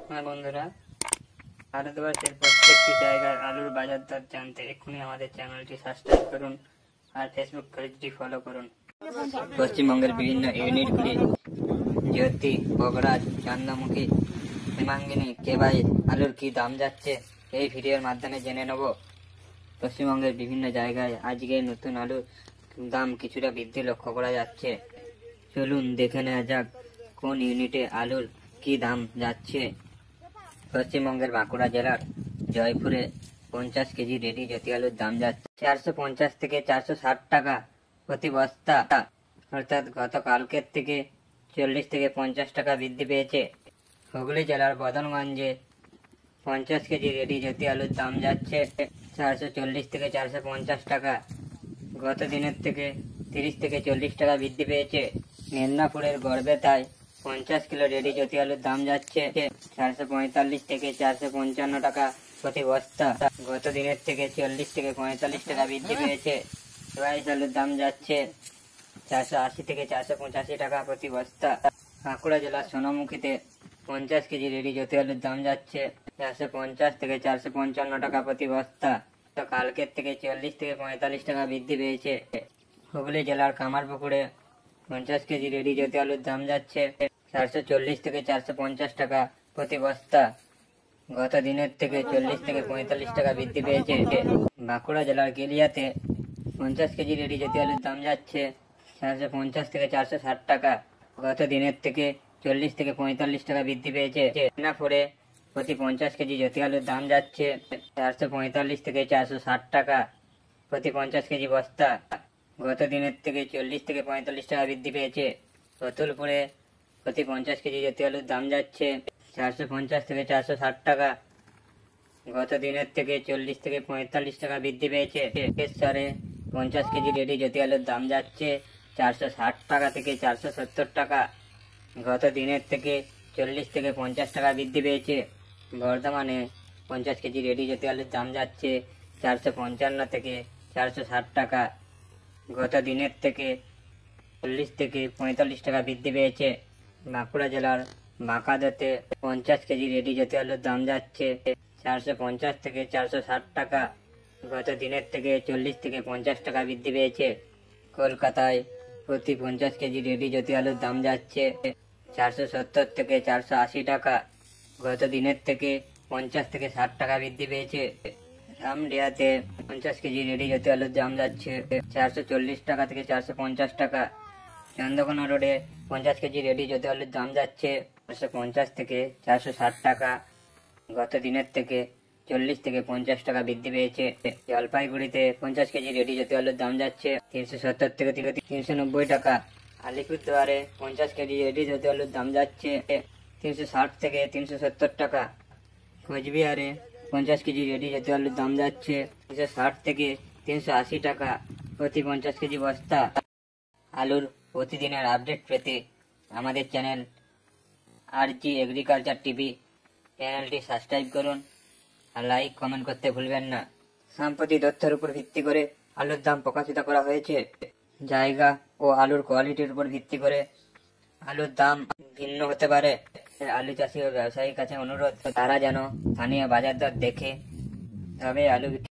হ্যাঁ বন্ধুরা, ভারতবর্ষের প্রত্যেকটি জায়গার আলুর বাজার দর জানতে এক্ষুনি আমাদের চ্যানেলটি সাবস্ক্রাইব করুন আর ফেসবুক পেজটি ফলো করুন। পশ্চিমবঙ্গের বিভিন্ন ইউনিটগুলি জ্যোতি, বগরাজ, চন্দ্রমুখী, হিমাঙ্গিনী, কেবাই আলুর কি দাম যাচ্ছে এই ভিডিওর মাধ্যমে জেনে নেব। পশ্চিমবঙ্গের বিভিন্ন জায়গায় আজকে নতুন আলুর দাম কিছুটা বৃদ্ধি লক্ষ্য করা যাচ্ছে। চলুন দেখে নেওয়া যাক কোন ইউনিটে আলুর কি দাম যাচ্ছে। পশ্চিমবঙ্গের বাঁকুড়া জেলার জয়পুরে 50 কেজি রেডি জ্যোতি আলুর দাম যাচ্ছে 450 থেকে 460 টাকা প্রতি বস্তা, অর্থাৎ গতকালকের থেকে 40 থেকে 50 টাকা বৃদ্ধি পেয়েছে। হুগলি জেলার বদনগঞ্জে 50 কেজি রেডি জ্যোতি আলুর দাম যাচ্ছে 440 থেকে 450 টাকা, গত দিনের থেকে 30 থেকে 40 টাকা বৃদ্ধি পেয়েছে। মেদিনীপুরের গড়বেতায় 50 কিলো রেডি জ্যোতি আলুর দাম যাচ্ছে 445 থেকে 455 টাকা প্রতি বস্তা, গত দিনের থেকে 40 থেকে 45 টাকা বৃদ্ধি পেয়েছে। রাইস আলুর দাম যাচ্ছে 480 থেকে 485 টাকা প্রতি বস্তা। বাঁকুড়া জেলার সোনামুখীতে 50 কেজি রেডি জ্যোতি আলুর দাম যাচ্ছে 450 থেকে 455 টাকা প্রতি বস্তা, তো কালকের থেকে 40 থেকে 45 টাকা বৃদ্ধি পেয়েছে। হুগলি জেলার কামারপুকুরে 50 কেজি রেডি জ্যোতি আলুর দাম যাচ্ছে 440 থেকে 450 টাকা প্রতি বস্তা, গত দিনের থেকে 40 থেকে 45 টাকা বৃদ্ধি পেয়েছে। বাঁকুড়া জেলার গেলিয়াতে 50 কেজি রেডি জ্যোতি আলুর দাম যাচ্ছে 450 থেকে 460 টাকা, গত দিনের থেকে 40 থেকে 45 টাকা বৃদ্ধি পেয়েছে। মেদিনীপুরে প্রতি 50 কেজি জ্যোতি আলুর দাম যাচ্ছে 445 থেকে 460 টাকা প্রতি 50 কেজি বস্তা, গত দিনের থেকে 40 থেকে 45 টাকা বৃদ্ধি পেয়েছে। রতুলপুরে প্রতি 50 কেজি জ্যোতি আলুর দাম যাচ্ছে 450 থেকে 460 টাকা, গত দিনের থেকে 40 থেকে 45 টাকা বৃদ্ধি পেয়েছে। কেশরে 50 কেজি রেডি জ্যোতি আলুর দাম যাচ্ছে 460 টাকা থেকে 470 টাকা, গত দিনের থেকে 40 থেকে 50 টাকা বৃদ্ধি পেয়েছে। বর্ধমানে 50 কেজি রেডি জ্যোতি আলুর দাম যাচ্ছে 455 থেকে 460 টাকা, গত দিনের থেকে 40 থেকে 45 টাকা বৃদ্ধি পেয়েছে। বাঁকুড়া জেলার বাঁকাদাতে 50 কেজি রেডি জ্যোতি আলুর দাম যাচ্ছে 450 থেকে 460 টাকা, গত দিনের থেকে 40 থেকে 50 টাকা বৃদ্ধি পেয়েছে। কলকাতায় প্রতি 50 কেজি রেডি জ্যোতি আলুর দাম যাচ্ছে 470 থেকে 480 টাকা, গত দিনের থেকে 50 থেকে 60 টাকা বৃদ্ধি পেয়েছে। রামডিয়াতে 50 কেজি রেডি জ্যোতি আলুর দাম যাচ্ছে 440 টাকা থেকে 450 টাকা। চন্দ্রকোনা রোডে 50 কেজি রেডি জ্যোতি আলুর দাম যাচ্ছে 450 থেকে 460 টাকা, গত দিনের থেকে 40 থেকে 50 টাকা বৃদ্ধি পেয়েছে। জলপাইগুড়িতে 50 কেজি রেডি জ্যোতি আলুর দাম যাচ্ছে 370 থেকে 390 টাকা। আলিপুরদুয়ারে 50 কেজি রেডি জ্যোতি আলুর দাম যাচ্ছে 360 থেকে 370 টাকা। কোচবিহারে 50 কেজি রেডি জ্যোতি আলুর দাম যাচ্ছে 360 থেকে 380 টাকা প্রতি 50 কেজি বস্তা। আলুর প্রতিদিনের আপডেট পেতে আমাদের চ্যানেল RG এগ্রিকালচার টিভি চ্যানেলটি সাবস্ক্রাইব করুন আর লাইক কমেন্ট করতে ভুলবেন না। সাম্প্রতিক তথ্যের উপর ভিত্তি করে আলুর দাম প্রকাশিত করা হয়েছে। জায়গা ও আলুর কোয়ালিটির উপর ভিত্তি করে আলুর দাম ভিন্ন হতে পারে। আলু চাষি ও ব্যবসায়ীর কাছে অনুরোধ, তারা যেন স্থানীয় বাজার দর দেখে তবে আলু